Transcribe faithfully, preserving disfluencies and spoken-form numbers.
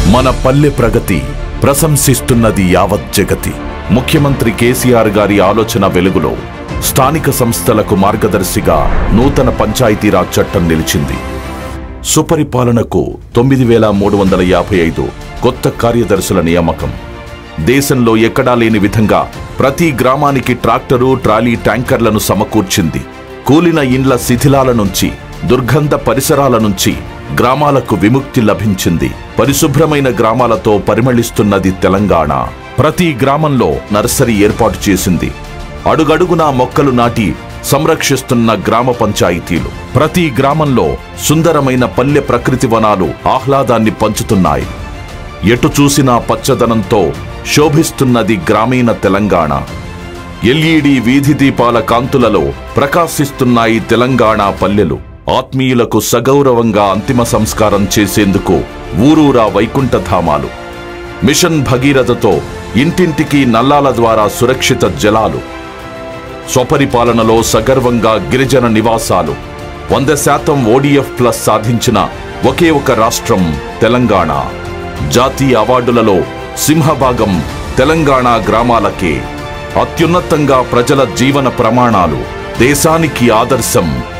మన పల్లె ప్రగతి ప్రశంసిస్తున్నది యావత్ జగతి. ముఖ్యమంత్రి కేసీఆర్ గారి ఆలోచన వెలుగులో స్థానిక సంస్థలకు మార్గదర్శిగా నూతన పంచాయతీరాజ్ చట్టం నిలిచింది. సుపరిపాలనకు తొమ్మిది వేల మూడు వందల యాభై ఐదు కొత్త కార్యదర్శుల నియామకం. దేశంలో ఎక్కడా లేని విధంగా ప్రతి గ్రామానికి ట్రాక్టరు, ట్రాలీ, ట్యాంకర్లను సమకూర్చింది. కూలిన ఇండ్ల శిథిలాల నుంచి, దుర్గంధ పరిసరాల నుంచి గ్రామాలకు విముక్తి లభించింది. పరిశుభ్రమైన గ్రామాలతో పరిమళిస్తున్నది తెలంగాణ. ప్రతి గ్రామంలో నర్సరీ ఏర్పాటు చేసింది. అడుగడుగునా మొక్కలు నాటి సంరక్షిస్తున్న గ్రామ పంచాయతీలు. ప్రతి గ్రామంలో సుందరమైన పల్లె ప్రకృతి వనాలు ఆహ్లాదాన్ని పంచుతున్నాయి. ఎటు చూసినా పచ్చదనంతో శోభిస్తున్నది గ్రామీణ తెలంగాణ. ఎల్ఈడి వీధి దీపాల కాంతులలో ప్రకాశిస్తున్నాయి తెలంగాణ పల్లెలు. ఆత్మీయులకు సగౌరవంగా అంతిమ సంస్కారం చేసేందుకు ఊరూరా వైకుంఠధామాలు. మిషన్ భగీరథతో ఇంటింటికి నల్లాల ద్వారా సురక్షిత జలాలు. స్వపరిపాలనలో సగర్వంగా గిరిజన నివాసాలు. వంద శాతం ఓడిఎఫ్ ప్లస్ సాధించిన ఒకే ఒక రాష్ట్రం తెలంగాణ. జాతీయ అవార్డులలో సింహభాగం తెలంగాణ గ్రామాలకే. అత్యున్నతంగా ప్రజల జీవన ప్రమాణాలు. దేశానికి ఆదర్శం